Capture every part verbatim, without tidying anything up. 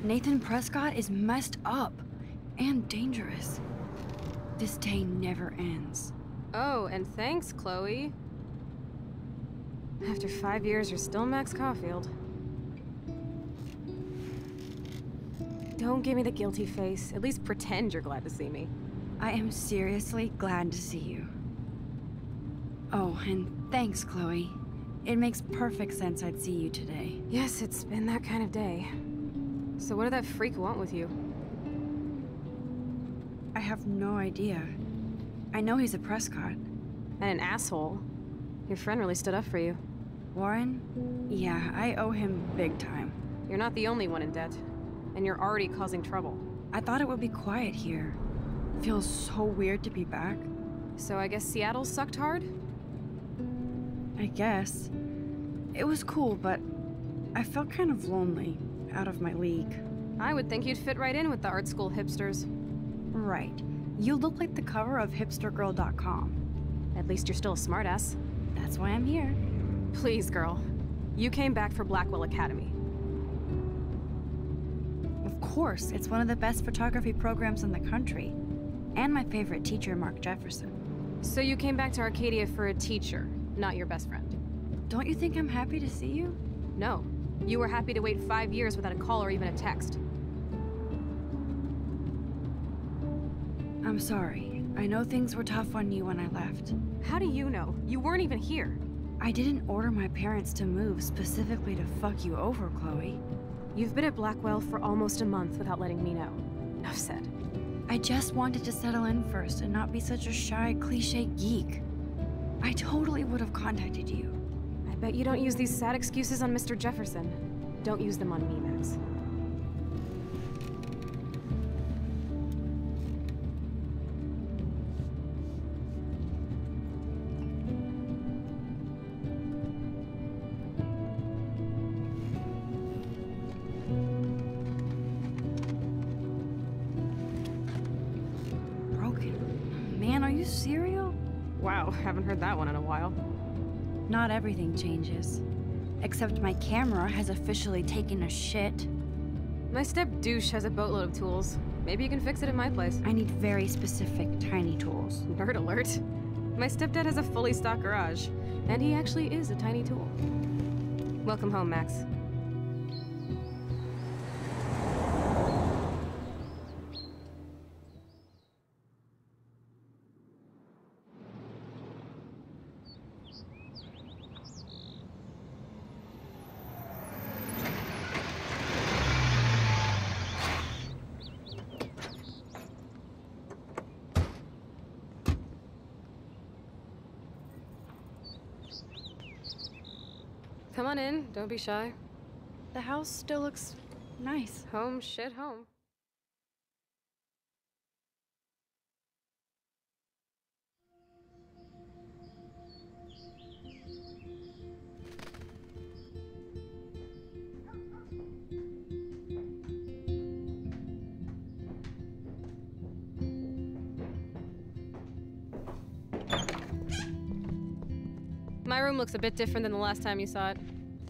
Nathan Prescott is messed up and dangerous. This day never ends. Oh, and thanks, Chloe. After five years, you're still Max Caulfield. Don't give me the guilty face. At least pretend you're glad to see me. I am seriously glad to see you. Oh, and thanks, Chloe. It makes perfect sense I'd see you today. Yes, it's been that kind of day. So what did that freak want with you? I have no idea. I know he's a Prescott. And an asshole. Your friend really stood up for you. Warren? Yeah, I owe him big time. You're not the only one in debt. And you're already causing trouble. I thought it would be quiet here. Feels so weird to be back. So I guess Seattle sucked hard? I guess. It was cool, but I felt kind of lonely, out of my league. I would think you'd fit right in with the art school hipsters. Right. You look like the cover of hipster girl dot com. At least you're still a smartass. That's why I'm here. Please, girl. You came back for Blackwell Academy. Of course, it's one of the best photography programs in the country. And my favorite teacher, Mark Jefferson. So you came back to Arcadia for a teacher, not your best friend. Don't you think I'm happy to see you? No. You were happy to wait five years without a call or even a text. I'm sorry. I know things were tough on you when I left. How do you know? You weren't even here. I didn't order my parents to move specifically to fuck you over, Chloe. You've been at Blackwell for almost a month without letting me know. Enough said. I just wanted to settle in first and not be such a shy, cliche geek. I totally would have contacted you. I bet you don't use these sad excuses on Mister Jefferson. Don't use them on me, Max. Man, are you serial? Wow, haven't heard that one in a while. Not everything changes. Except my camera has officially taken a shit. My step douche has a boatload of tools. Maybe you can fix it at my place. I need very specific tiny tools. Nerd alert. My stepdad has a fully stocked garage, and he actually is a tiny tool. Welcome home, Max. Come on in, don't be shy. The house still looks nice. Home shit home. My room looks a bit different than the last time you saw it.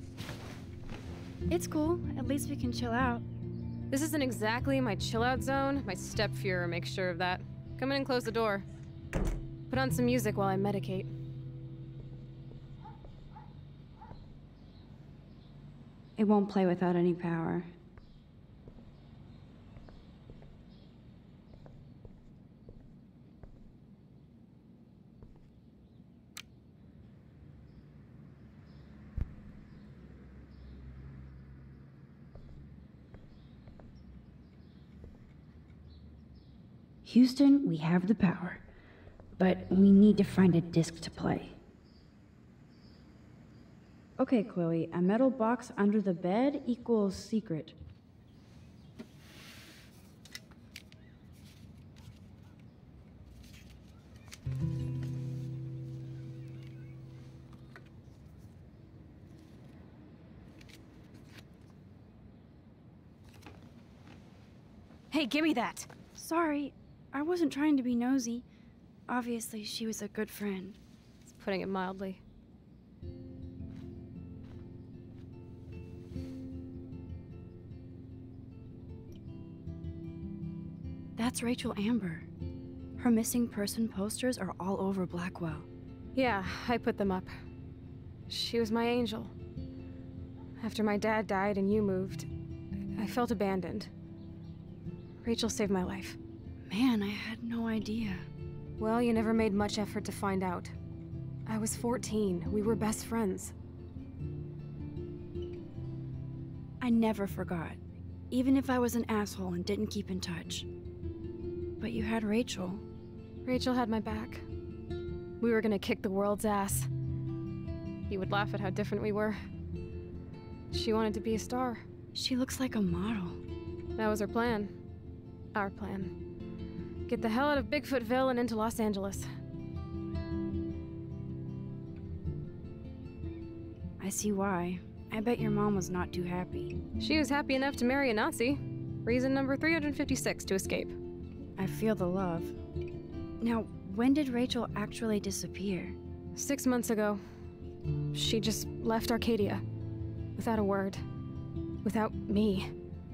It's cool. At least we can chill out. This isn't exactly my chill-out zone. My step-Fuhrer makes sure of that. Come in and close the door. Put on some music while I medicate. It won't play without any power. Houston, we have the power, but we need to find a disc to play. Okay, Chloe, a metal box under the bed equals secret. Hey, give me that! Sorry, I wasn't trying to be nosy. Obviously, she was a good friend. It's putting it mildly. That's Rachel Amber. Her missing person posters are all over Blackwell. Yeah, I put them up. She was my angel. After my dad died and you moved, I felt abandoned. Rachel saved my life. Man, I had no idea. Well, you never made much effort to find out. I was fourteen. We were best friends. I never forgot, even if I was an asshole and didn't keep in touch. But you had Rachel. Rachel had my back. We were gonna kick the world's ass. You would laugh at how different we were. She wanted to be a star. She looks like a model. That was her plan. Our plan. Get the hell out of Bigfootville and into Los Angeles. I see why. I bet your mom was not too happy. She was happy enough to marry a Nazi. Reason number three hundred fifty-six to escape. I feel the love. Now, when did Rachel actually disappear? Six months ago. She just left Arcadia. Without a word. Without me.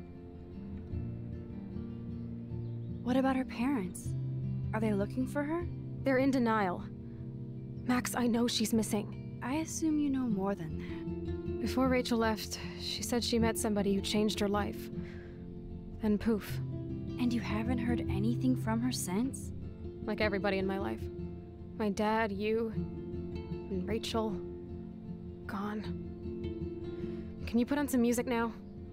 What about her parents? Are they looking for her? They're in denial. Max, I know she's missing. I assume you know more than that. Before Rachel left, she said she met somebody who changed her life. Then poof. And you haven't heard anything from her since? Like everybody in my life. My dad, you, and Rachel. Gone. Can you put on some music now?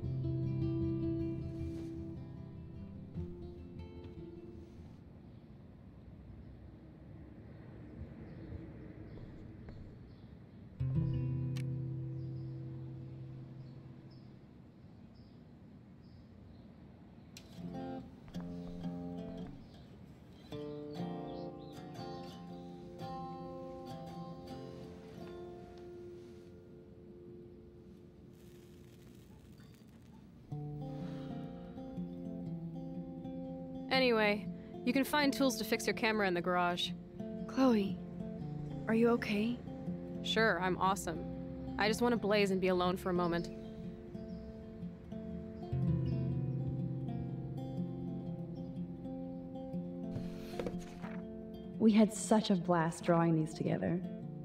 Anyway, you can find tools to fix your camera in the garage. Chloe, are you okay? Sure, I'm awesome. I just want to blaze and be alone for a moment. We had such a blast drawing these together.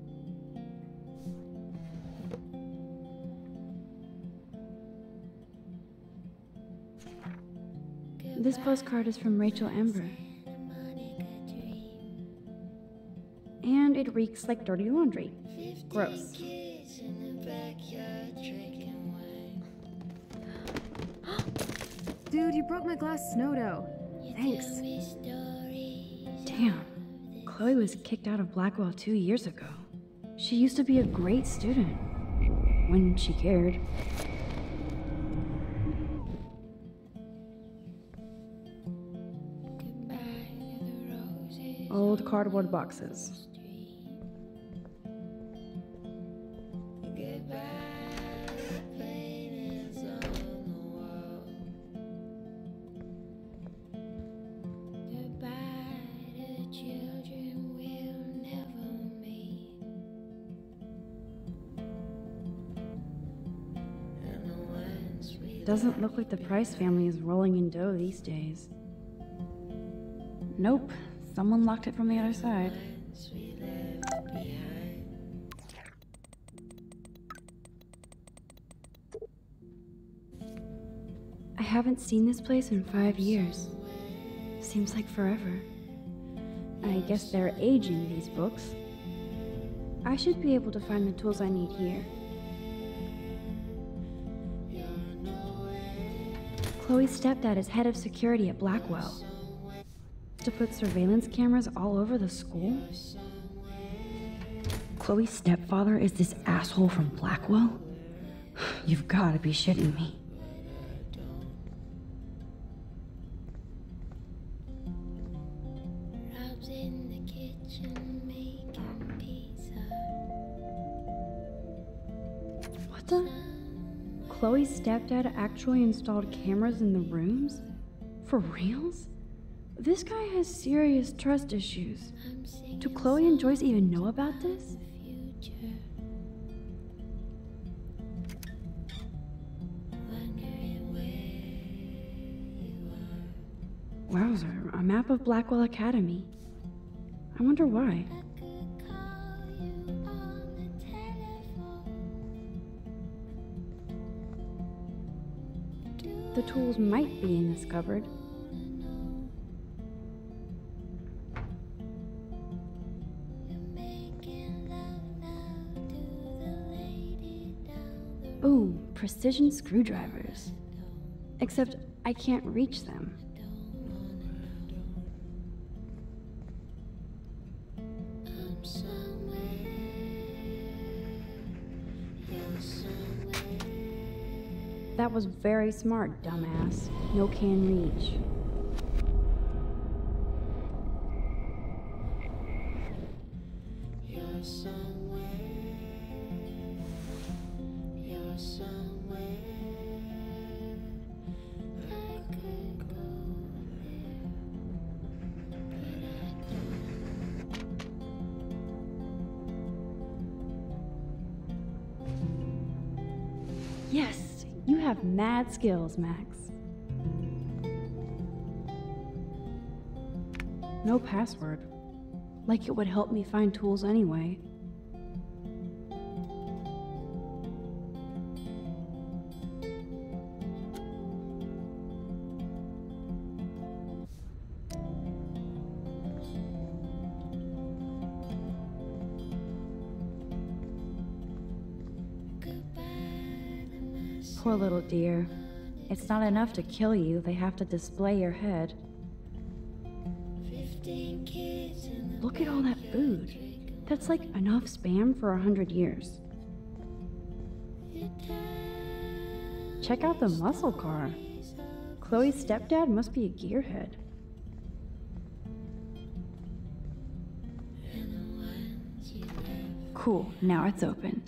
This postcard is from Rachel Amber. And it reeks like dirty laundry. Gross. Dude, you broke my glass snow dough. Thanks. Damn. Chloe was kicked out of Blackwell two years ago. She used to be a great student. When she cared. Old cardboard boxes. Doesn't look like the Price family is rolling in dough these days. Nope. Someone locked it from the other side. I haven't seen this place in five years. Seems like forever. I guess they're aging these books. I should be able to find the tools I need here. Chloe's stepdad is head of security at Blackwell. To put surveillance cameras all over the school? Chloe's stepfather is this asshole from Blackwell? You've got to be shitting me. What the? Chloe's stepdad actually installed cameras in the rooms? For reals? This guy has serious trust issues. Do Chloe and Joyce even know about this? Wow, Wowzer, a map of Blackwell Academy. I wonder why. The tools might be in this cupboard. Ooh, precision screwdrivers. Except I can't reach them. That was very smart, dumbass. No can reach. You're somewhere. You're somewhere. I could go there, but I don't. Yes! You have mad skills, Max. No password. Like it would help me find tools anyway. Poor little dear. It's not enough to kill you, they have to display your head. Look at all that food. That's like enough spam for a hundred years. Check out the muscle car. Chloe's stepdad must be a gearhead. Cool, now it's opened.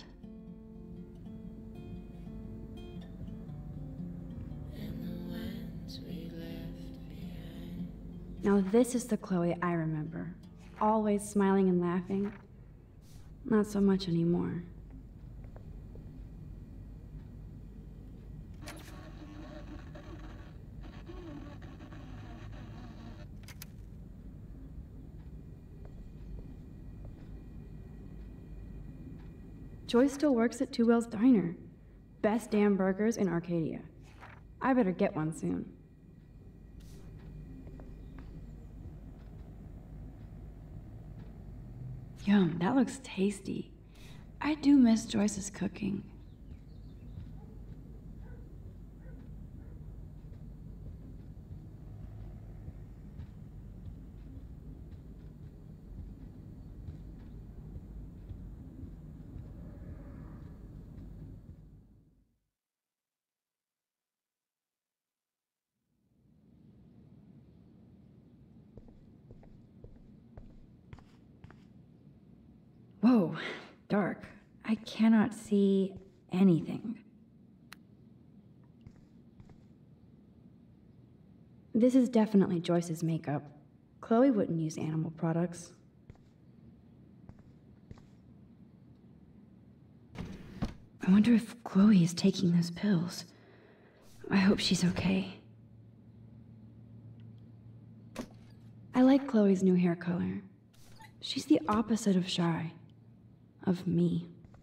Now this is the Chloe I remember. Always smiling and laughing. Not so much anymore. Joyce still works at Two Whales Diner. Best damn burgers in Arcadia. I better get one soon. Yum, that looks tasty. I do miss Joyce's cooking. Whoa, dark. I cannot see anything. This is definitely Joyce's makeup. Chloe wouldn't use animal products. I wonder if Chloe is taking those pills. I hope she's okay. I like Chloe's new hair color. She's the opposite of shy. Of me.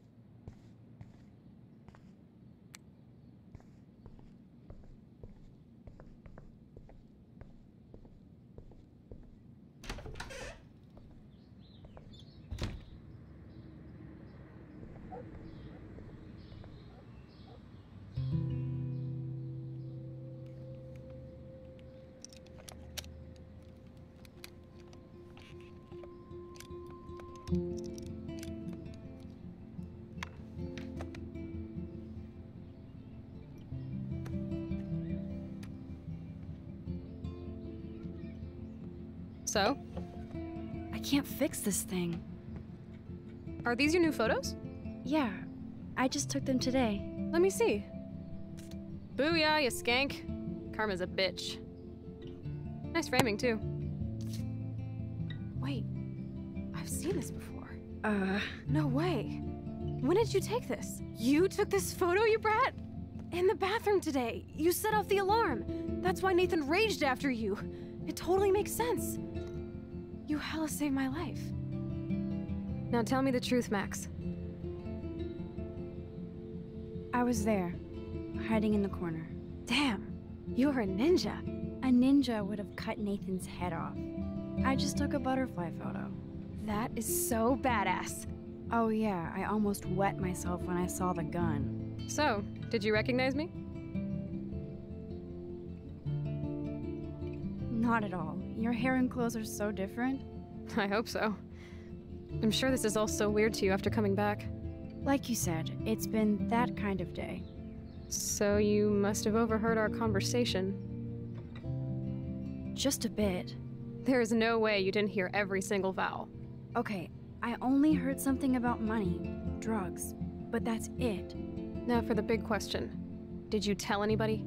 So? I can't fix this thing. Are these your new photos? Yeah, I just took them today. Let me see. Booyah, you skank. Karma's a bitch. Nice framing, too. Wait, I've seen this before. Uh... No way. When did you take this? You took this photo, you brat? In the bathroom today. You set off the alarm. That's why Nathan raged after you. It totally makes sense. You hella saved my life. Now tell me the truth, Max. I was there, hiding in the corner. Damn, you were a ninja. A ninja would have cut Nathan's head off. I just took a butterfly photo. That is so badass. Oh yeah, I almost wet myself when I saw the gun. So, did you recognize me? Not at all. Your hair and clothes are so different. I hope so. I'm sure this is all so weird to you after coming back. Like you said, it's been that kind of day. So you must have overheard our conversation. Just a bit. There is no way you didn't hear every single vowel. Okay, I only heard something about money, drugs, but that's it. Now for the big question. Did you tell anybody?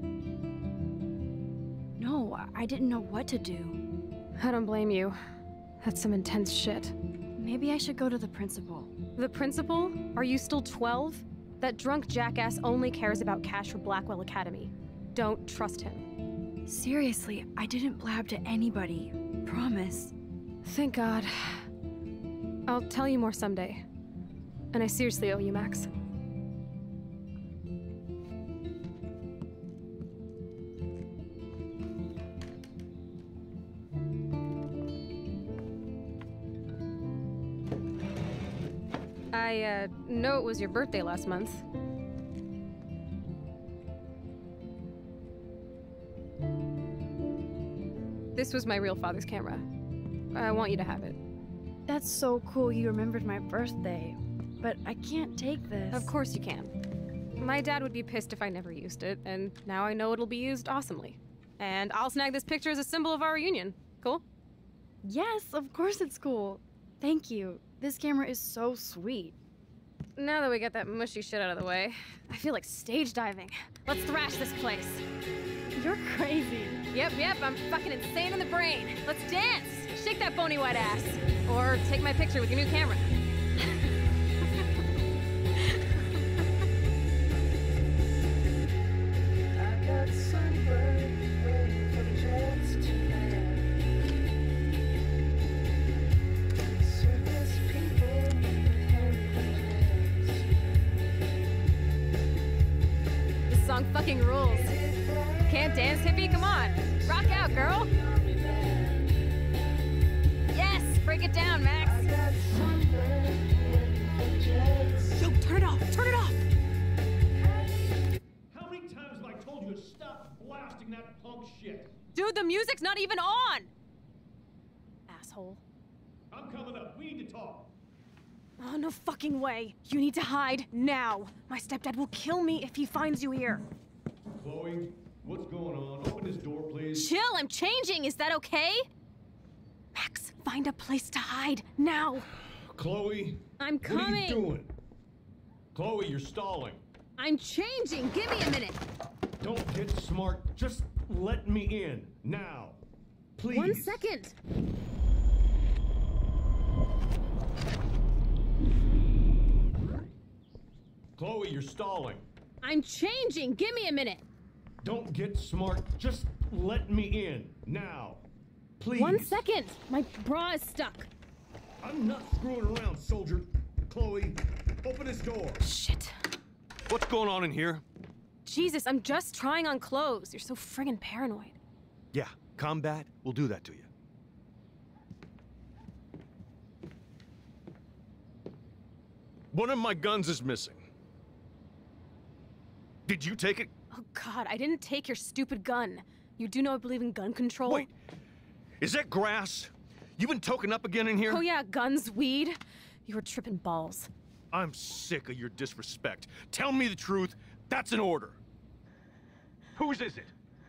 No, I didn't know what to do. I don't blame you. That's some intense shit. Maybe I should go to the principal. The principal? Are you still twelve? That drunk jackass only cares about cash for Blackwell Academy. Don't trust him. Seriously, I didn't blab to anybody. Promise. Thank God. I'll tell you more someday. And I seriously owe you, Max. I, uh, know it was your birthday last month. This was my real father's camera. I want you to have it. That's so cool you remembered my birthday. But I can't take this. Of course you can. My dad would be pissed if I never used it, and now I know it'll be used awesomely. And I'll snag this picture as a symbol of our reunion. Cool? Yes, of course it's cool. Thank you. This camera is so sweet. Now that we got that mushy shit out of the way, I feel like stage diving. Let's thrash this place. You're crazy. Yep, yep, I'm fucking insane in the brain. Let's dance! Shake that bony white ass. Or take my picture with your new camera. I got sunburned, waiting for the jets to land. Surface people with hairy hands. This song fucking rules. Can't dance, hippie? Come on. Rock out, girl. Yes, break it down, Max. I got sunburned, waiting for the jets. Yo, turn it off, turn it off. How many times have I told you to stop blasting that punk shit? Dude, the music's not even on. Asshole. I'm coming up. We need to talk. Oh, no fucking way. You need to hide now. My stepdad will kill me if he finds you here. Chloe, what's going on? Open this door, please. Chill, I'm changing. Is that okay? Max, find a place to hide now. Chloe, I'm what are coming. you doing? Chloe, you're stalling. I'm changing. Give me a minute. Don't get smart. Just let me in now, please. One second. Chloe, you're stalling. I'm changing. Give me a minute. Don't get smart. Just let me in now, please. One second. My bra is stuck. I'm not screwing around, soldier. Chloe, open this door. Shit. What's going on in here? Jesus, I'm just trying on clothes. You're so friggin' paranoid. Yeah, combat will do that to you. One of my guns is missing. Did you take it? Oh God, I didn't take your stupid gun. You do know I believe in gun control? Wait, is that grass? You been token up again in here? Oh yeah, guns, weed. You were tripping balls. I'm sick of your disrespect. Tell me the truth. That's an order. Whose is it?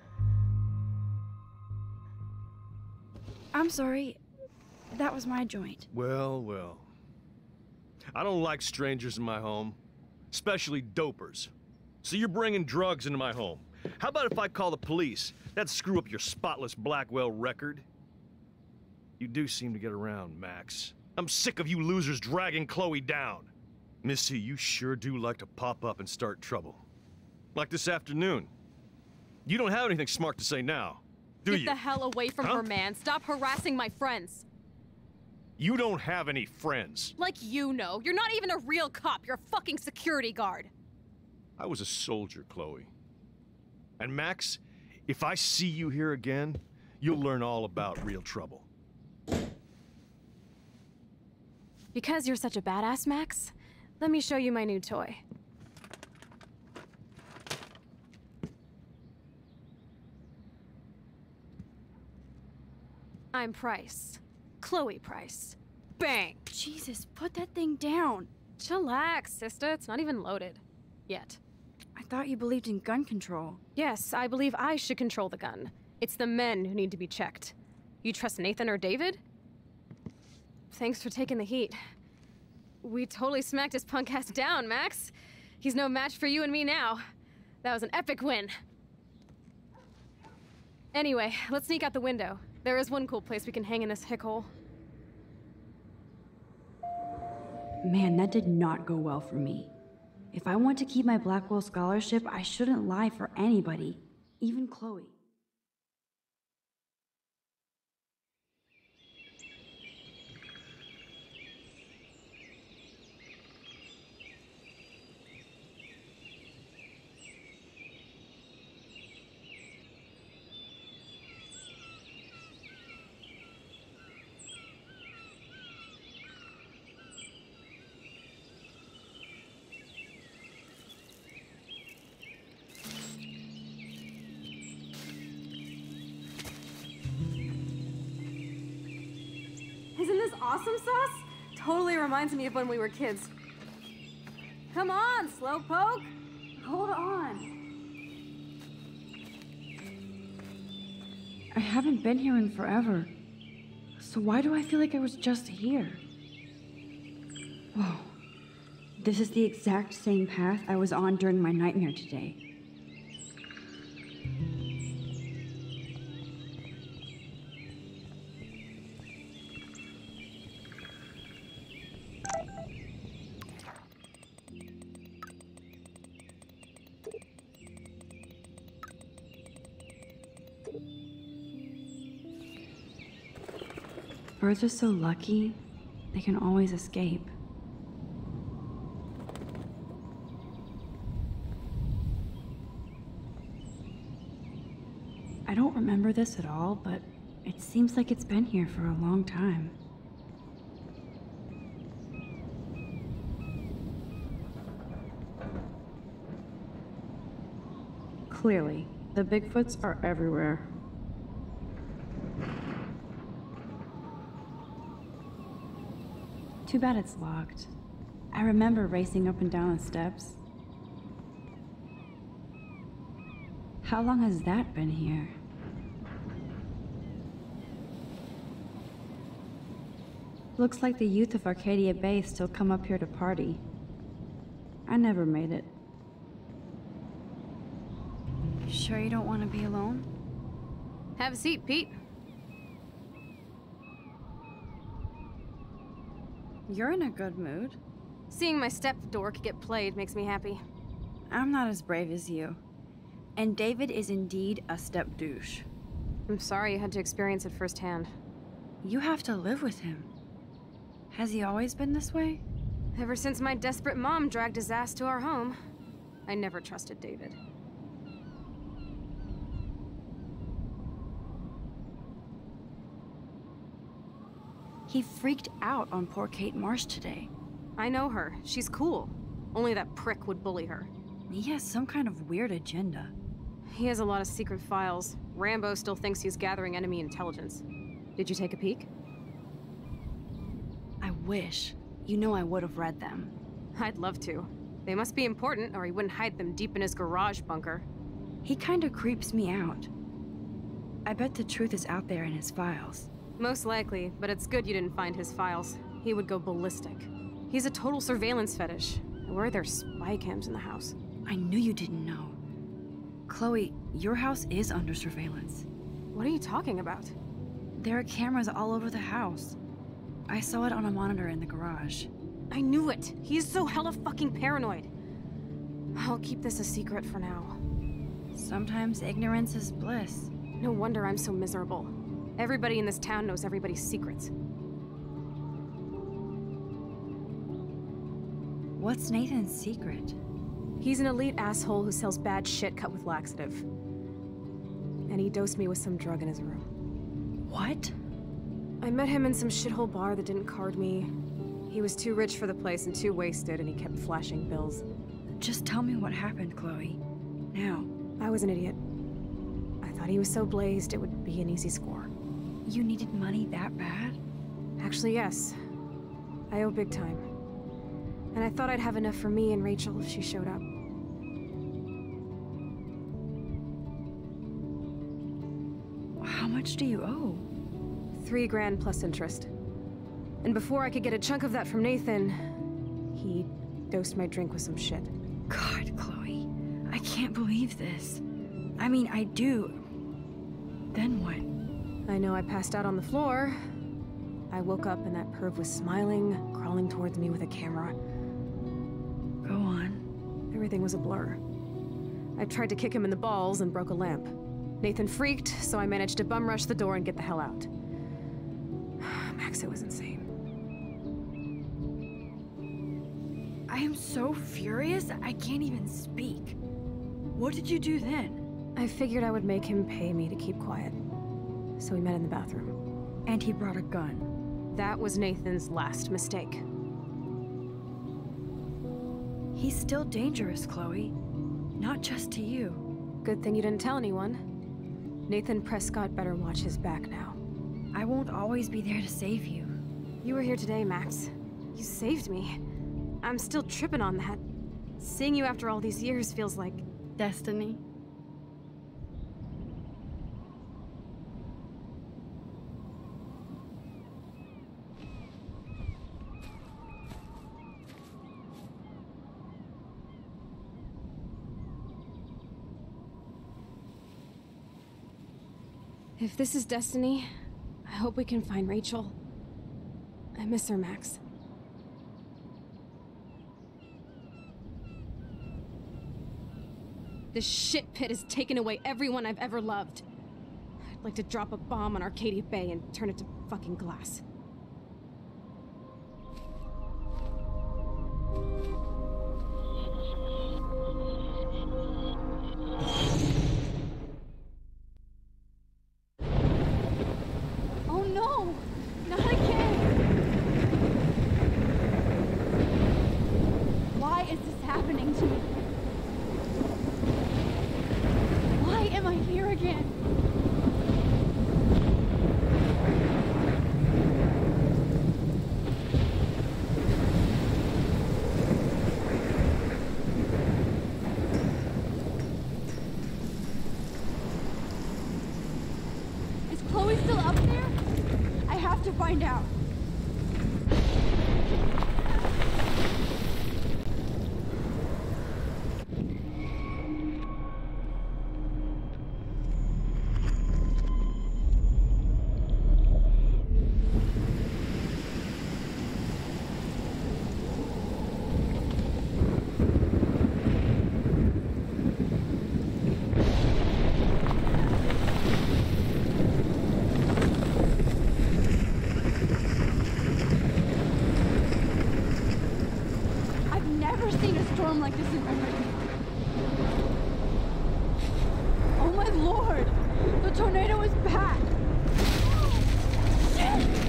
I'm sorry. That was my joint. Well, well. I don't like strangers in my home, especially dopers. So you're bringing drugs into my home. How about if I call the police? That'd screw up your spotless Blackwell record. You do seem to get around, Max. I'm sick of you losers dragging Chloe down. Missy, you sure do like to pop up and start trouble. Like this afternoon. You don't have anything smart to say now. Do Get you? the hell away from Huh? her, man. Stop harassing my friends. You don't have any friends. Like you know. You're not even a real cop. You're a fucking security guard. I was a soldier, Chloe. And Max, if I see you here again, you'll learn all about real trouble. Because you're such a badass, Max, let me show you my new toy. I'm Price. Chloe Price. Bang! Jesus, put that thing down. Chillax, sister. It's not even loaded. Yet. I thought you believed in gun control. Yes, I believe I should control the gun. It's the men who need to be checked. You trust Nathan or David? Thanks for taking the heat. We totally smacked his punk ass down, Max. He's no match for you and me now. That was an epic win. Anyway, let's sneak out the window. There is one cool place we can hang in this hickhole. Man, that did not go well for me. If I want to keep my Blackwell scholarship, I shouldn't lie for anybody, even Chloe. Isn't this awesome sauce? Totally reminds me of when we were kids. Come on, Slowpoke! Hold on. I haven't been here in forever. So why do I feel like I was just here? Whoa. This is the exact same path I was on during my nightmare today. Birds are so lucky, they can always escape. I don't remember this at all, but it seems like it's been here for a long time. Clearly, the Bigfoots are everywhere. Too bad it's locked. I remember racing up and down the steps. How long has that been here? Looks like the youth of Arcadia Bay still come up here to party. I never made it. You sure you don't want to be alone? Have a seat, Pete. You're in a good mood. Seeing my step dork get played makes me happy. I'm not as brave as you. And David is indeed a step douche. I'm sorry you had to experience it firsthand. You have to live with him. Has he always been this way? Ever since my desperate mom dragged his ass to our home, I never trusted David. He freaked out on poor Kate Marsh today. I know her. She's cool. Only that prick would bully her. He has some kind of weird agenda. He has a lot of secret files. Rambo still thinks he's gathering enemy intelligence. Did you take a peek? I wish. You know I would have read them. I'd love to. They must be important, or he wouldn't hide them deep in his garage bunker. He kind of creeps me out. I bet the truth is out there in his files. Most likely, but it's good you didn't find his files. He would go ballistic. He's a total surveillance fetish. Where are there spy cams in the house? I knew you didn't know. Chloe, your house is under surveillance. What are you talking about? There are cameras all over the house. I saw it on a monitor in the garage. I knew it! He's so hella fucking paranoid. I'll keep this a secret for now. Sometimes ignorance is bliss. No wonder I'm so miserable. Everybody in this town knows everybody's secrets. What's Nathan's secret? He's an elite asshole who sells bad shit cut with laxative. And he dosed me with some drug in his room. What? I met him in some shithole bar that didn't card me. He was too rich for the place and too wasted, and he kept flashing bills. Just tell me what happened, Chloe. Now. I was an idiot. I thought he was so blazed it would be an easy score. You needed money that bad? Actually, yes. I owe big time. And I thought I'd have enough for me and Rachel if she showed up. How much do you owe? Three grand plus interest. And before I could get a chunk of that from Nathan, he dosed my drink with some shit. God, Chloe. I can't believe this. I mean, I do. Then what? I know I passed out on the floor. I woke up and that perv was smiling, crawling towards me with a camera. Go on. Everything was a blur. I tried to kick him in the balls and broke a lamp. Nathan freaked, so I managed to bum rush the door and get the hell out. Max, it was insane. I am so furious, I can't even speak. What did you do then? I figured I would make him pay me to keep quiet. So we met in the bathroom. And he brought a gun. That was Nathan's last mistake. He's still dangerous, Chloe. Not just to you. Good thing you didn't tell anyone. Nathan Prescott better watch his back now. I won't always be there to save you. You were here today, Max. You saved me. I'm still tripping on that. Seeing you after all these years feels like... destiny. If this is destiny, I hope we can find Rachel. I miss her, Max. This shit pit has taken away everyone I've ever loved. I'd like to drop a bomb on Arcadia Bay and turn it to fucking glass. Oh no! Not again! Why is this happening to me? Why am I here again? Is Chloe still up there? I have to find out. Seen a storm like this in my life. Oh my lord! The tornado is back! Shit!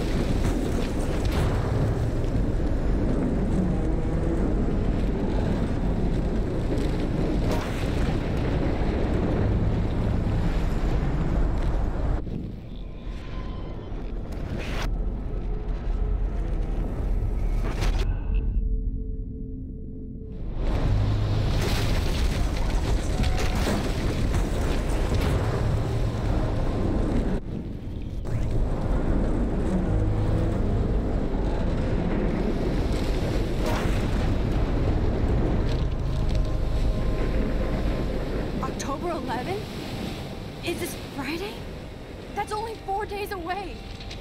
eleven? Is this Friday? That's only four days away.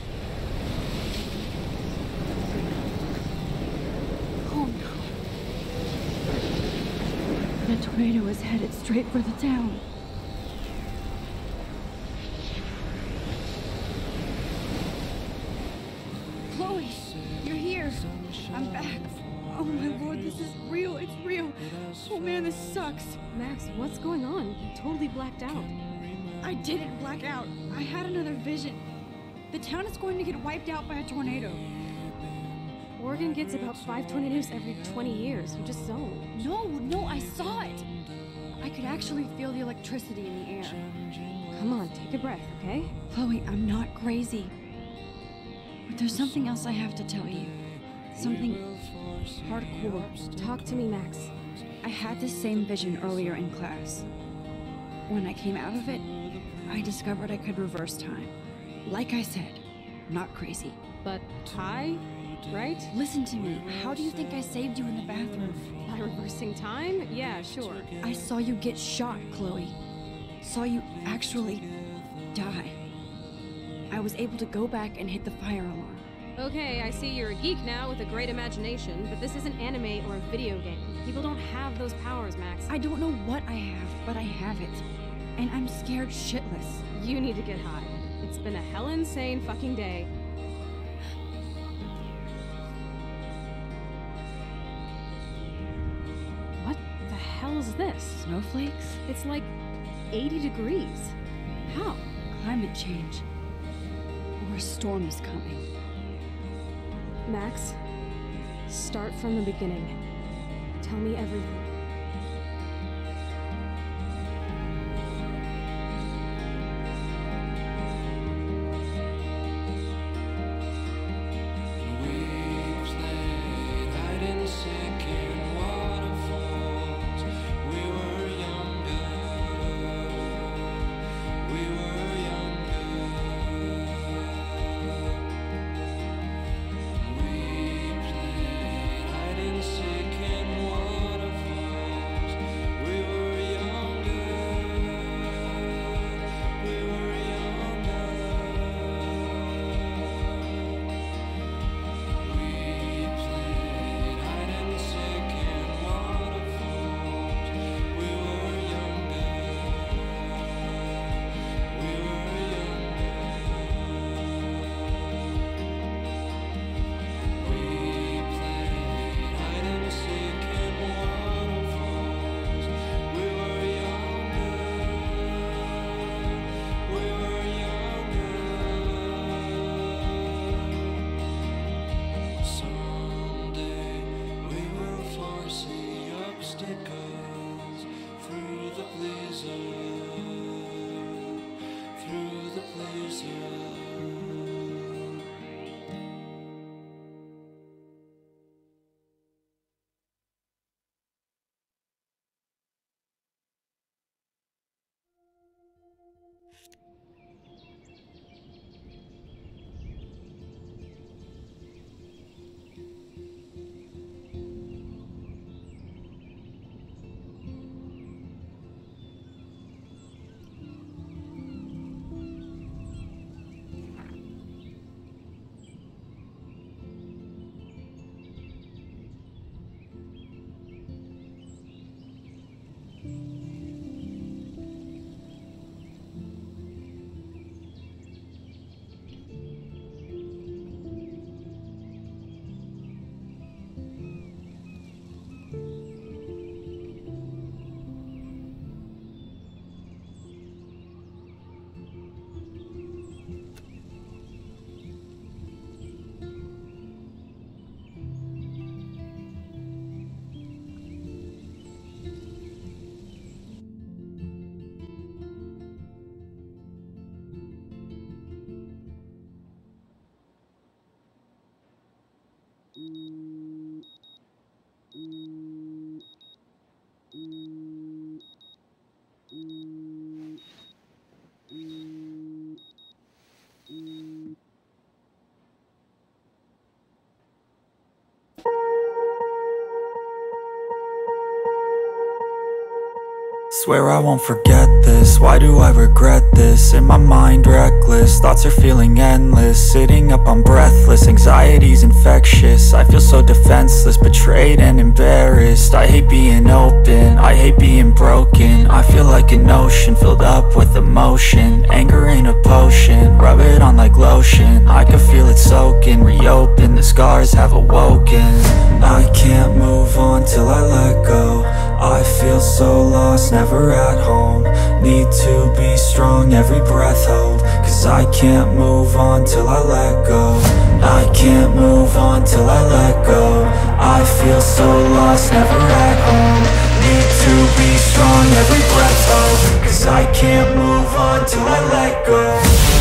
Oh no. The tornado is headed straight for the town. Oh man, this sucks. Max, what's going on? You totally blacked out. I didn't black out. I had another vision. The town is going to get wiped out by a tornado. Oregon gets about five tornadoes every twenty years. You just zoned. No, no, I saw it. I could actually feel the electricity in the air. Come on, take a breath, okay? Chloe, I'm not crazy. But there's something else I have to tell you. Something hardcore. Talk to me, Max. I had this same vision earlier in class. When I came out of it, I discovered I could reverse time. Like I said, not crazy. But high, right? Listen to me. How do you think I saved you in the bathroom? By reversing time? Yeah, sure. I saw you get shot, Chloe. Saw you actually die. I was able to go back and hit the fire alarm. Okay, I see you're a geek now with a great imagination, but this isn't anime or a video game. People don't have those powers, Max. I don't know what I have, but I have it. And I'm scared shitless. You need to get high. It's been a hell insane fucking day. What the hell is this? Snowflakes? It's like eighty degrees. How? Climate change. Or a storm is coming. Max, start from the beginning. Tell me everything. Swear I won't forget this, why do I regret this? In my mind reckless, thoughts are feeling endless. Sitting up, I'm breathless, anxiety's infectious. I feel so defenseless, betrayed and embarrassed. I hate being open, I hate being broken. I feel like an ocean filled up with emotion. Anger ain't a potion, rub it on like lotion. I can feel it soaking, reopen, the scars have awoken. I can't move on till I let go. I feel so lost, never at home. Need to be strong, every breath hold. Cause I can't move on till I let go. I can't move on till I let go. I feel so lost, never at home. Need to be strong, every breath hold. Cause I can't move on till I let go.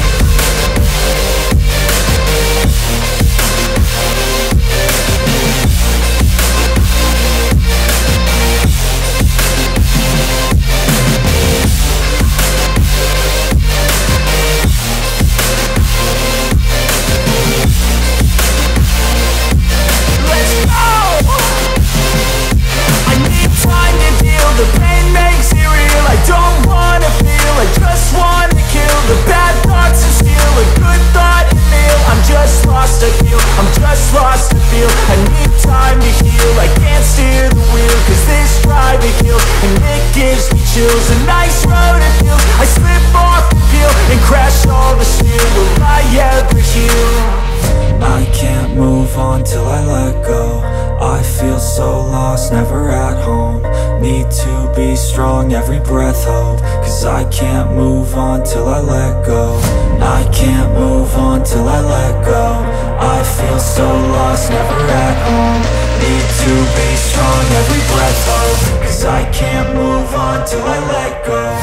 The pain makes it real, I don't wanna feel, I just wanna kill the bad thoughts and steal a good thought and feel. I'm just lost, I feel, I'm just lost, I feel. I need time to heal, I can't steer the wheel. Cause this drive it kills, and it gives me chills. A nice road it feels, I slip off the peel and crash all the steel. Will I ever heal? I can't move on till I let go. I feel so lost, never at home. Need to be strong, every breath hold. Cause I can't move on till I let go. I can't move on till I let go. I feel so lost, never at home. Need to be strong, every breath hold. Cause I can't move on till I let go.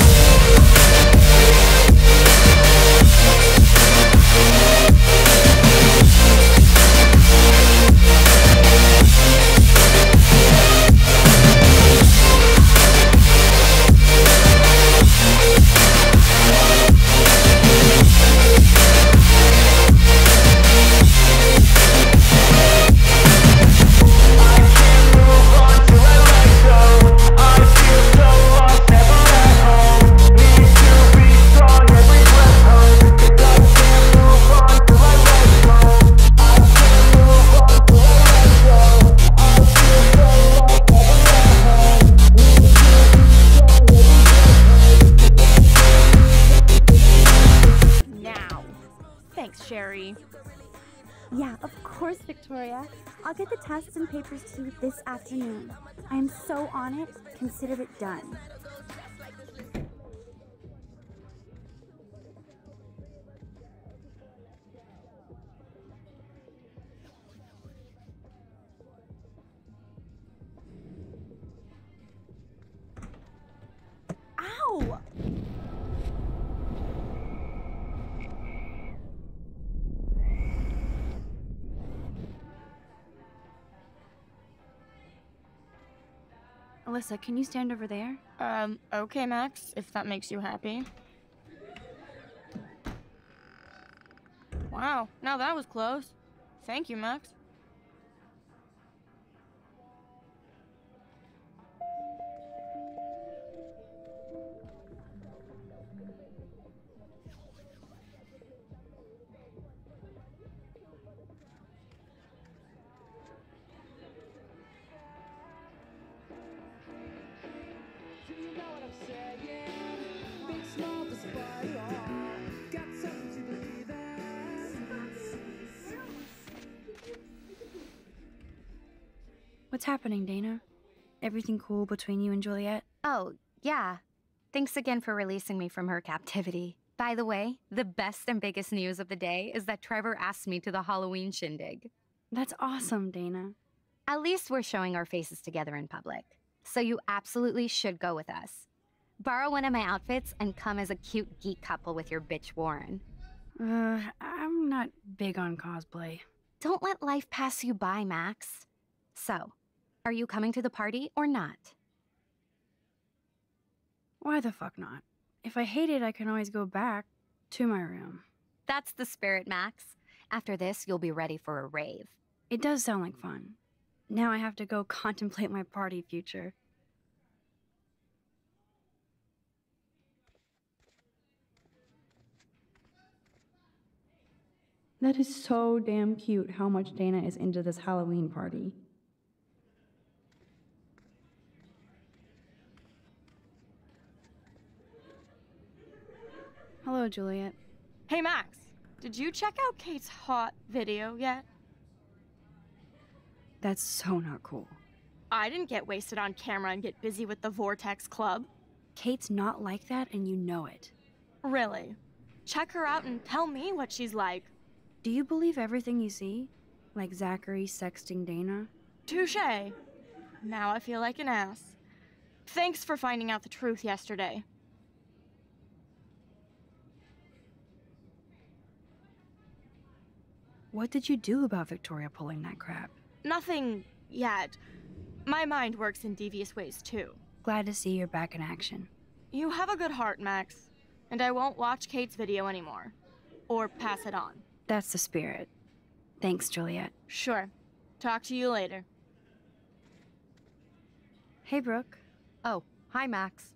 Sherry. Yeah, of course, Victoria. I'll get the tests and papers to you this afternoon. I am so on it. Consider it done. Ow! Alyssa, can you stand over there? Um, okay, Max, if that makes you happy. Wow, now that was close. Thank you, Max. What's happening, Dana? Everything cool between you and Juliet? Oh, yeah. Thanks again for releasing me from her captivity. By the way, the best and biggest news of the day is that Trevor asked me to the Halloween shindig. That's awesome, Dana. At least we're showing our faces together in public. So you absolutely should go with us. Borrow one of my outfits and come as a cute geek couple with your bitch Warren. Uh, I'm not big on cosplay. Don't let life pass you by, Max. So, are you coming to the party or not? Why the fuck not? If I hate it, I can always go back to my room. That's the spirit, Max. After this, you'll be ready for a rave. It does sound like fun. Now I have to go contemplate my party future. That is so damn cute how much Dana is into this Halloween party. Hello, Juliet. Hey, Max, did you check out Kate's hot video yet? That's so not cool. I didn't get wasted on camera and get busy with the Vortex Club. Kate's not like that, and you know it. Really? Check her out and tell me what she's like. Do you believe everything you see? Like Zachary sexting Dana? Touché. Now I feel like an ass. Thanks for finding out the truth yesterday. What did you do about Victoria pulling that crap? Nothing yet. My mind works in devious ways too. Glad to see you're back in action. You have a good heart, Max. And I won't watch Kate's video anymore. Or pass it on. That's the spirit. Thanks, Juliet. Sure. Talk to you later. Hey, Brooke. Oh, hi, Max.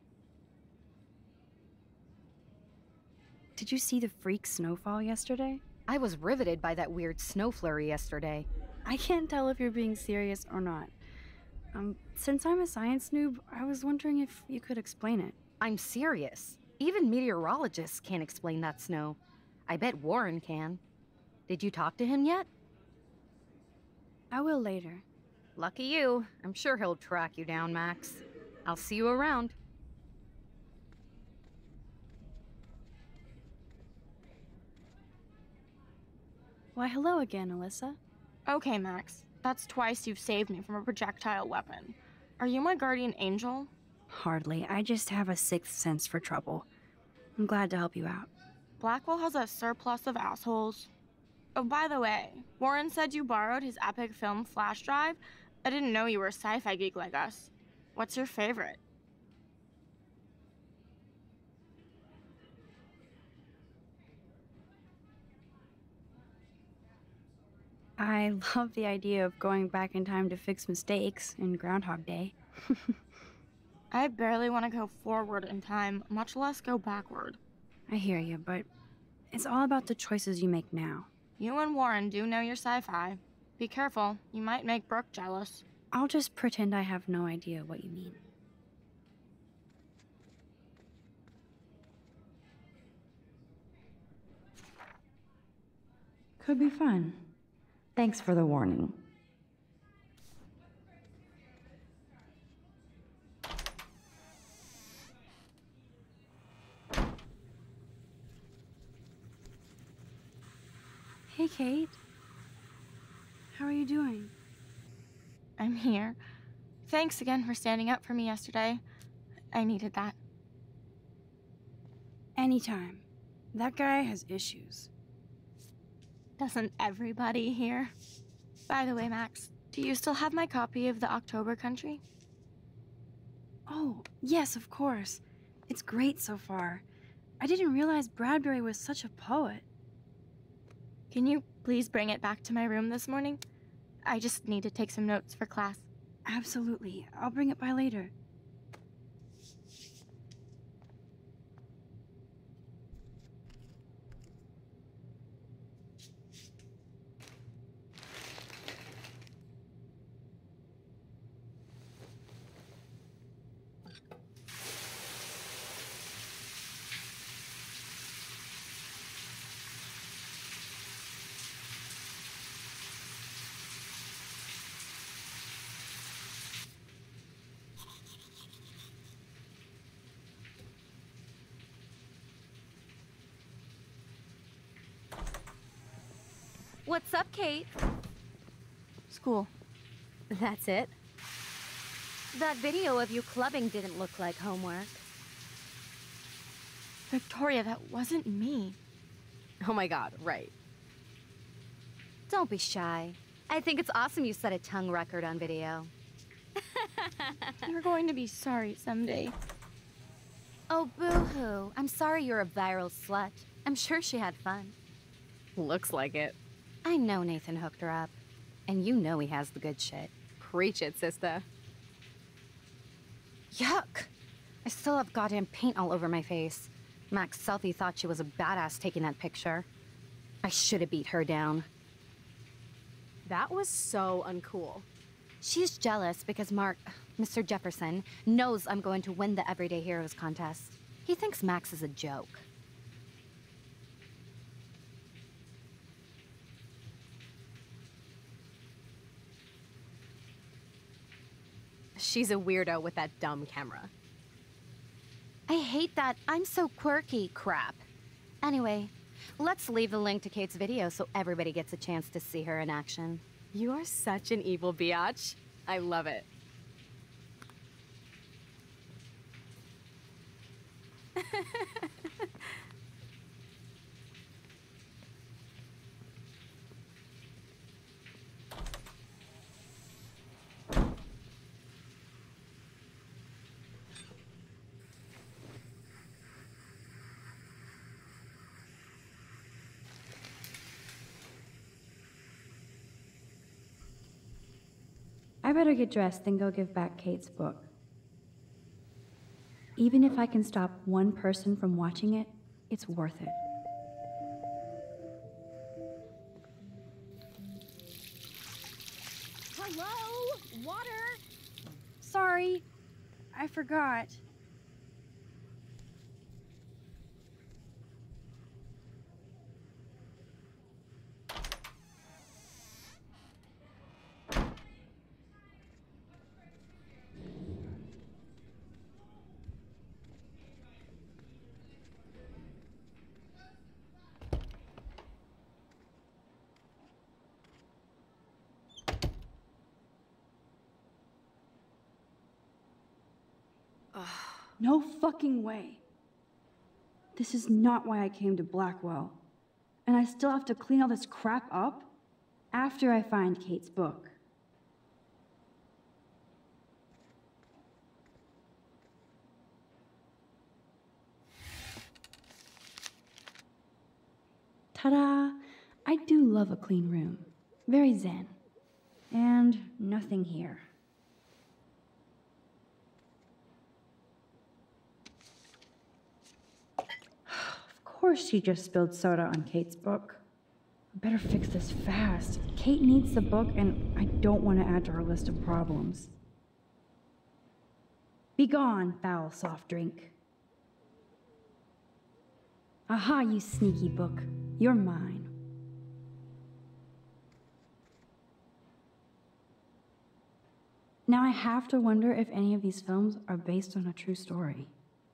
Did you see the freak snowfall yesterday? I was riveted by that weird snow flurry yesterday. I can't tell if you're being serious or not. Um, since I'm a science noob, I was wondering if you could explain it. I'm serious. Even meteorologists can't explain that snow. I bet Warren can. Did you talk to him yet? I will later. Lucky you. I'm sure he'll track you down, Max. I'll see you around. Why, hello again, Alyssa. Okay, Max. That's twice you've saved me from a projectile weapon. Are you my guardian angel? Hardly. I just have a sixth sense for trouble. I'm glad to help you out. Blackwell has a surplus of assholes. Oh, by the way, Warren said you borrowed his epic film flash drive. I didn't know you were a sci-fi geek like us. What's your favorite? I love the idea of going back in time to fix mistakes in Groundhog Day. I barely want to go forward in time, much less go backward. I hear you, but it's all about the choices you make now. You and Warren do know your sci-fi. Be careful, you might make Brooke jealous. I'll just pretend I have no idea what you mean. Could be fun. Thanks for the warning. Hey, Kate. How are you doing? I'm here. Thanks again for standing up for me yesterday. I needed that. Anytime. That guy has issues. Doesn't everybody here? By the way, Max, do you still have my copy of The October Country? Oh, yes, of course. It's great so far. I didn't realize Bradbury was such a poet. Can you please bring it back to my room this morning? I just need to take some notes for class. Absolutely. I'll bring it by later. What's up, Kate? School. That's it? That video of you clubbing didn't look like homework. Victoria, that wasn't me. Oh my god, right. Don't be shy. I think it's awesome you set a tongue record on video. You're going to be sorry someday. Oh, boo-hoo. I'm sorry you're a viral slut. I'm sure she had fun. Looks like it. I know Nathan hooked her up. And you know he has the good shit. Preach it, sister. Yuck! I still have goddamn paint all over my face. Max Southey thought she was a badass taking that picture. I should have beat her down. That was so uncool. She's jealous because Mark, Mister Jefferson, knows I'm going to win the Everyday Heroes contest. He thinks Max is a joke. She's a weirdo with that dumb camera. I hate that "I'm so quirky" crap. Anyway, let's leave the link to Kate's video so everybody gets a chance to see her in action. You are such an evil biatch. I love it. I better get dressed and go give back Kate's book. Even if I can stop one person from watching it, it's worth it. Hello? Water? Sorry, I forgot. No fucking way. This is not why I came to Blackwell. And I still have to clean all this crap up after I find Kate's book. Ta-da! I do love a clean room. Very zen. And nothing here. Of course she just spilled soda on Kate's book. I better fix this fast. Kate needs the book, and I don't want to add to her list of problems. Be gone, foul soft drink. Aha, you sneaky book. You're mine. Now I have to wonder if any of these films are based on a true story.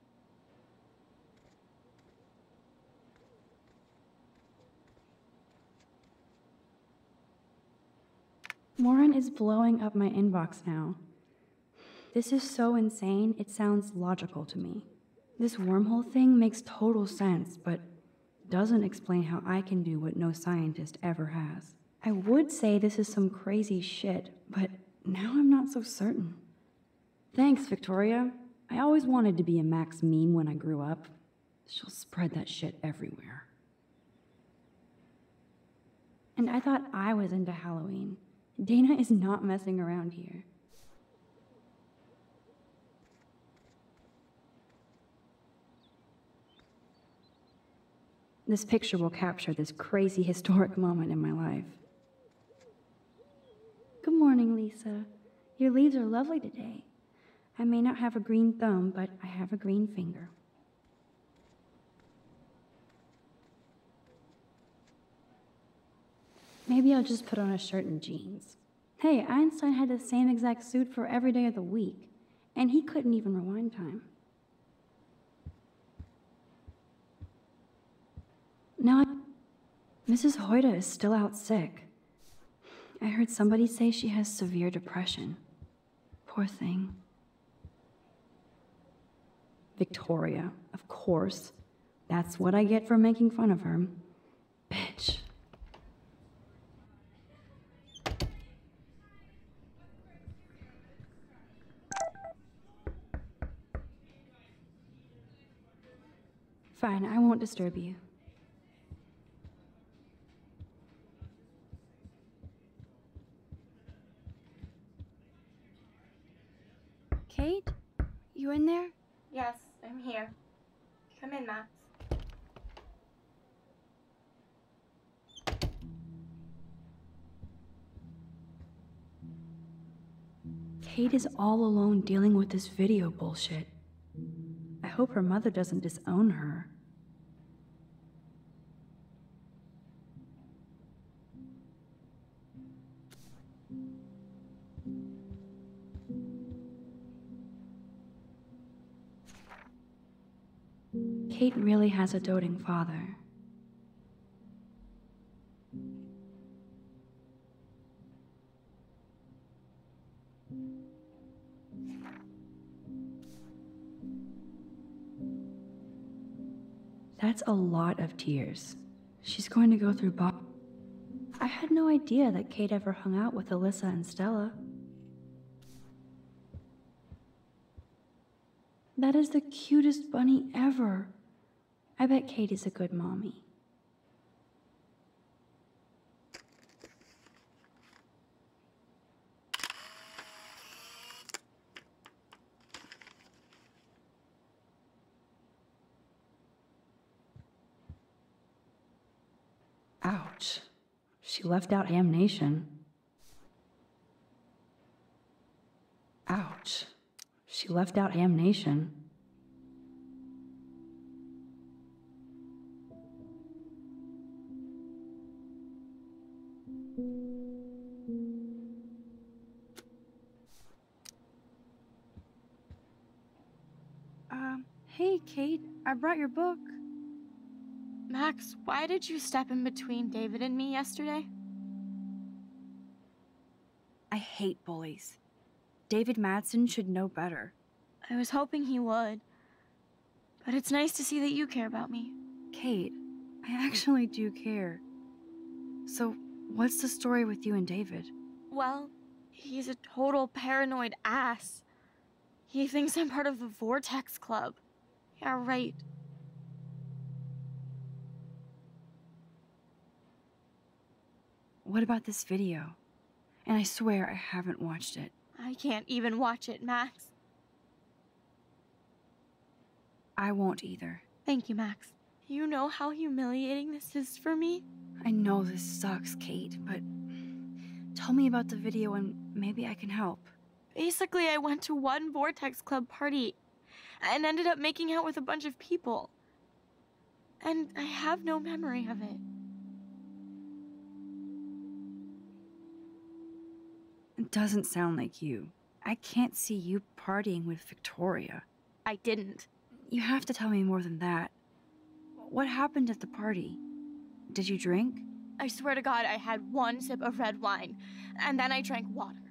Warren is blowing up my inbox now. This is so insane, it sounds logical to me. This wormhole thing makes total sense, but doesn't explain how I can do what no scientist ever has. I would say this is some crazy shit, but now I'm not so certain. Thanks, Victoria. I always wanted to be a Max meme when I grew up. She'll spread that shit everywhere. And I thought I was into Halloween. Dana is not messing around here. This picture will capture this crazy historic moment in my life. Good morning, Lisa. Your leaves are lovely today. I may not have a green thumb, but I have a green finger. Maybe I'll just put on a shirt and jeans. Hey, Einstein had the same exact suit for every day of the week, and he couldn't even rewind time. Now, Missus Hoyda is still out sick. I heard somebody say she has severe depression. Poor thing. Victoria, of course. That's what I get for making fun of her. Bitch. Fine, I won't disturb you. Kate? You in there? Yes, I'm here. Come in, Max. Kate is all alone dealing with this video bullshit. I hope her mother doesn't disown her. Kate really has a doting father. That's a lot of tears. She's going to go through Bob. I had no idea that Kate ever hung out with Alyssa and Stella. That is the cutest bunny ever. I bet Kate is a good mommy. Ouch. She left out Damnation. Ouch. She left out Damnation. Um, hey, Kate. I brought your book. Max, why did you step in between David and me yesterday? I hate bullies. David Madsen should know better. I was hoping he would. But it's nice to see that you care about me. Kate, I actually do care. So, what's the story with you and David? Well, he's a total paranoid ass. He thinks I'm part of the Vortex Club. Yeah, right. What about this video? And I swear I haven't watched it. I can't even watch it, Max. I won't either. Thank you, Max. You know how humiliating this is for me? I know this sucks, Kate, but tell me about the video and maybe I can help. Basically, I went to one Vortex Club party and ended up making out with a bunch of people. And I have no memory of it. It doesn't sound like you. I can't see you partying with Victoria. I didn't. You have to tell me more than that. What happened at the party? Did you drink? I swear to God, I had one sip of red wine, and then I drank water.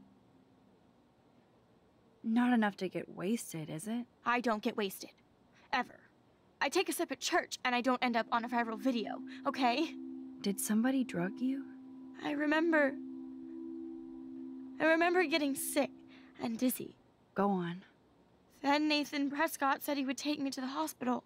Not enough to get wasted, is it? I don't get wasted. Ever. I take a sip at church, and I don't end up on a viral video, okay? Did somebody drug you? I remember... I remember getting sick and dizzy. Go on. Then Nathan Prescott said he would take me to the hospital.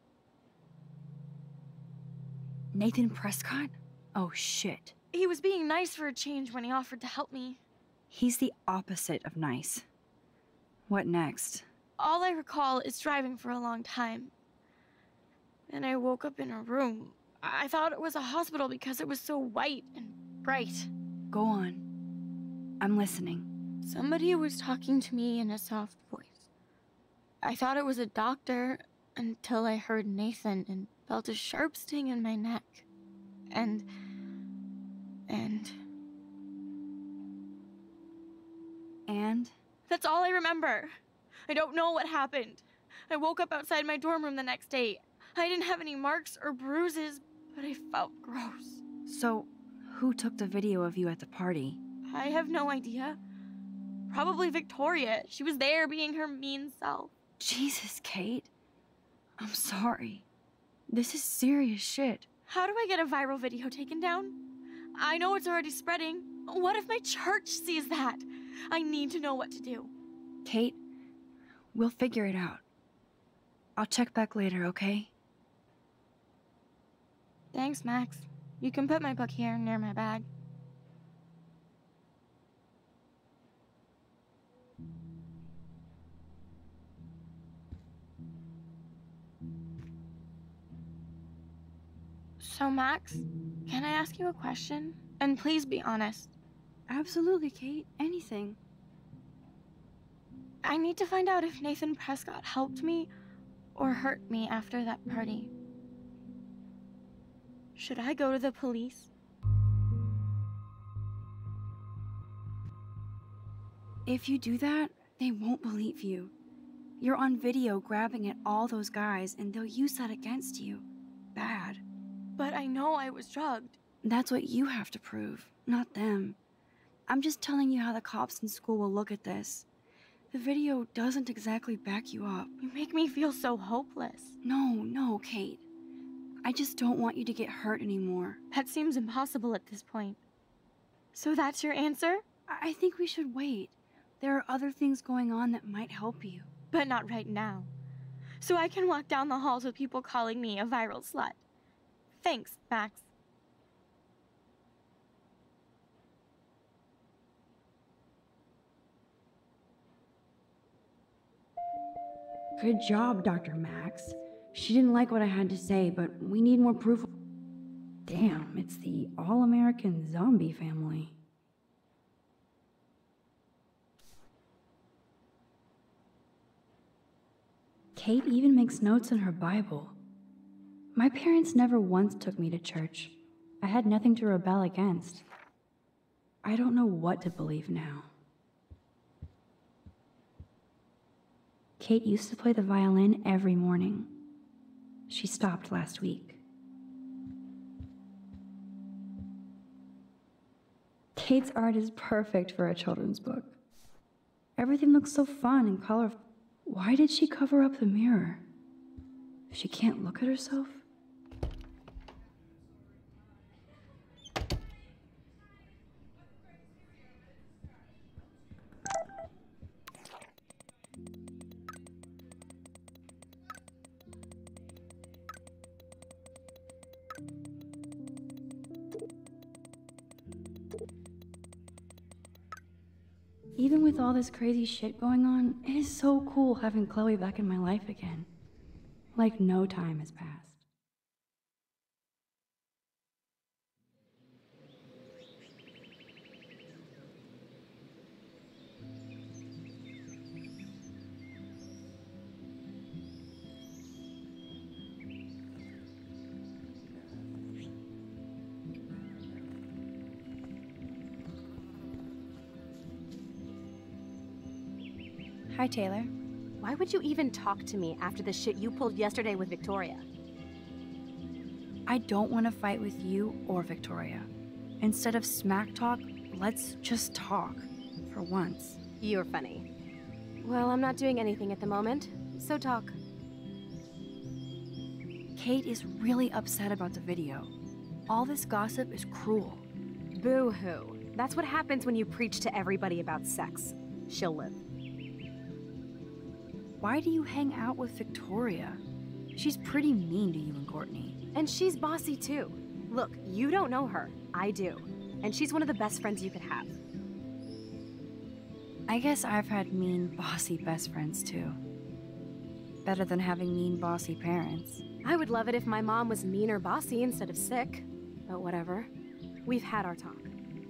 Nathan Prescott? Oh, shit. He was being nice for a change when he offered to help me. He's the opposite of nice. What next? All I recall is driving for a long time. Then I woke up in a room. I thought it was a hospital because it was so white and bright. Go on. I'm listening. Somebody was talking to me in a soft voice. I thought it was a doctor until I heard Nathan and felt a sharp sting in my neck. And... and... And? That's all I remember. I don't know what happened. I woke up outside my dorm room the next day. I didn't have any marks or bruises, but I felt gross. So, who took the video of you at the party? I have no idea. Probably Victoria. She was there being her mean self. Jesus, Kate. I'm sorry. This is serious shit. How do I get a viral video taken down? I know it's already spreading. What if my church sees that? I need to know what to do. Kate, we'll figure it out. I'll check back later, okay? Thanks, Max. You can put my book here near my bag. So, Max, can I ask you a question? And please be honest. Absolutely, Kate. Anything. I need to find out if Nathan Prescott helped me or hurt me after that party. Should I go to the police? If you do that, they won't believe you. You're on video grabbing at all those guys, and they'll use that against you. Bad. But I know I was drugged. That's what you have to prove, not them. I'm just telling you how the cops in school will look at this. The video doesn't exactly back you up. You make me feel so hopeless. No, no, Kate. I just don't want you to get hurt anymore. That seems impossible at this point. So that's your answer? I, I think we should wait. There are other things going on that might help you. But not right now. So I can walk down the halls with people calling me a viral slut. Thanks, Max. Good job, Doctor Max. She didn't like what I had to say, but we need more proof. Damn, it's the all-American zombie family. Kate even makes notes in her Bible. My parents never once took me to church. I had nothing to rebel against. I don't know what to believe now. Kate used to play the violin every morning. She stopped last week. Kate's art is perfect for a children's book. Everything looks so fun and colorful. Why did she cover up the mirror? She can't look at herself? Even with all this crazy shit going on, it is so cool having Chloe back in my life again. Like no time has passed. Hi, Taylor. Why would you even talk to me after the shit you pulled yesterday with Victoria? I don't want to fight with you or Victoria. Instead of smack talk, let's just talk. For once. You're funny. Well, I'm not doing anything at the moment, so talk. Kate is really upset about the video. All this gossip is cruel. Boo-hoo. That's what happens when you preach to everybody about sex. She'll live. Why do you hang out with Victoria? She's pretty mean to you and Courtney. And she's bossy too. Look, you don't know her. I do. And she's one of the best friends you could have. I guess I've had mean, bossy best friends too. Better than having mean, bossy parents. I would love it if my mom was mean or bossy instead of sick. But whatever. We've had our talk.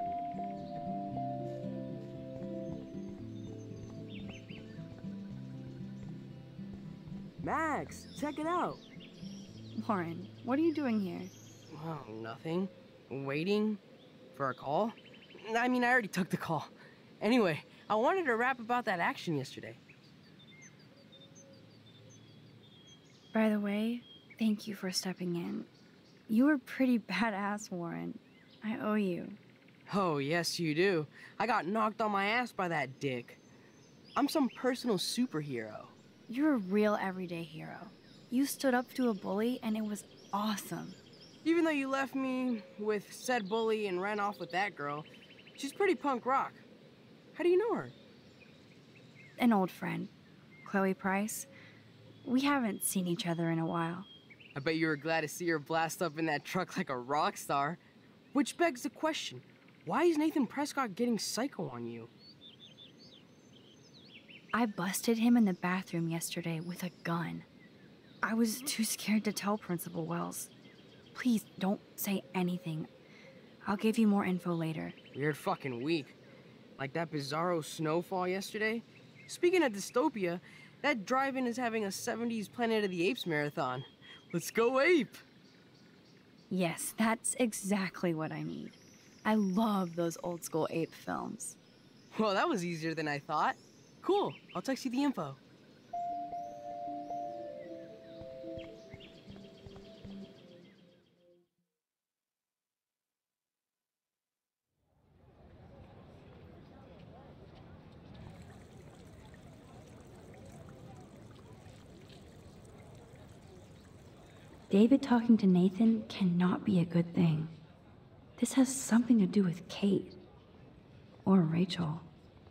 Max, check it out. Warren, what are you doing here? Oh, nothing. Waiting for a call? I mean, I already took the call. Anyway, I wanted to rap about that action yesterday. By the way, thank you for stepping in. You were pretty badass, Warren. I owe you. Oh, yes, you do. I got knocked on my ass by that dick. I'm some personal superhero. You're a real everyday hero. You stood up to a bully and it was awesome. Even though you left me with said bully and ran off with that girl, she's pretty punk rock. How do you know her? An old friend, Chloe Price. We haven't seen each other in a while. I bet you were glad to see her blast up in that truck like a rock star. Which begs the question, why is Nathan Prescott getting psycho on you? I busted him in the bathroom yesterday with a gun. I was too scared to tell Principal Wells. Please don't say anything. I'll give you more info later. Weird fucking week. Like that bizarro snowfall yesterday. Speaking of dystopia, that drive-in is having a seventies Planet of the Apes marathon. Let's go ape! Yes, that's exactly what I need. I love those old school ape films. Well, that was easier than I thought. Cool, I'll text you the info. David talking to Nathan cannot be a good thing. This has something to do with Kate. Or Rachel.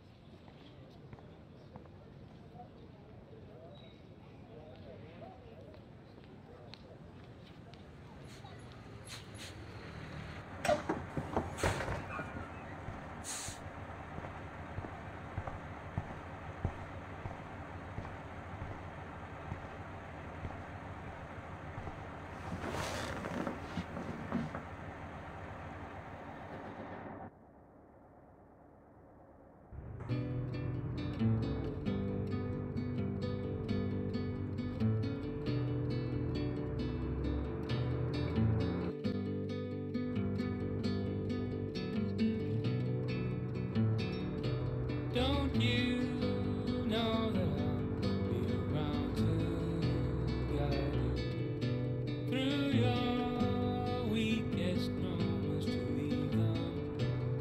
Don't you know that I'll be around to guide you through your weakest moments, to leave them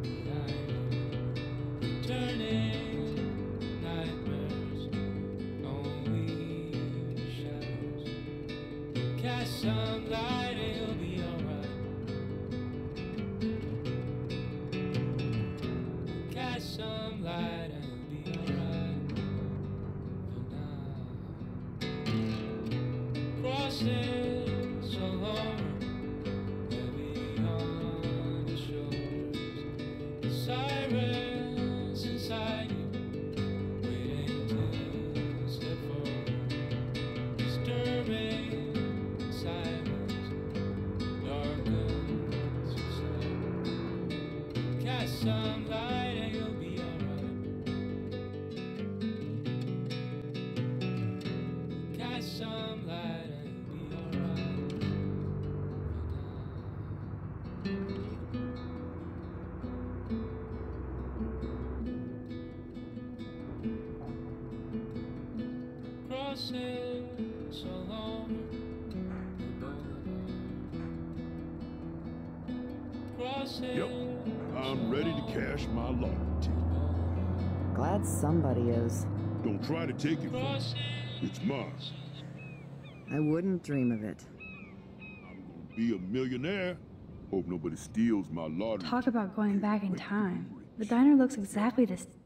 behind you, turning nightmares, only shadows. Cast some light, it'll be alright. Cast some light. Crosses along, heavy on your shoulders. Sirens inside you, waiting to step forward. Disturbing silence, darkens inside. Cast some light and you'll be alright. Cast some light. Yep, I'm ready to cash my lottery ticket. Glad somebody is. Don't try to take it from me. It's mine. I wouldn't dream of it. I'm gonna be a millionaire. Hope nobody steals my lottery. Talk about going back in time. The diner looks exactly the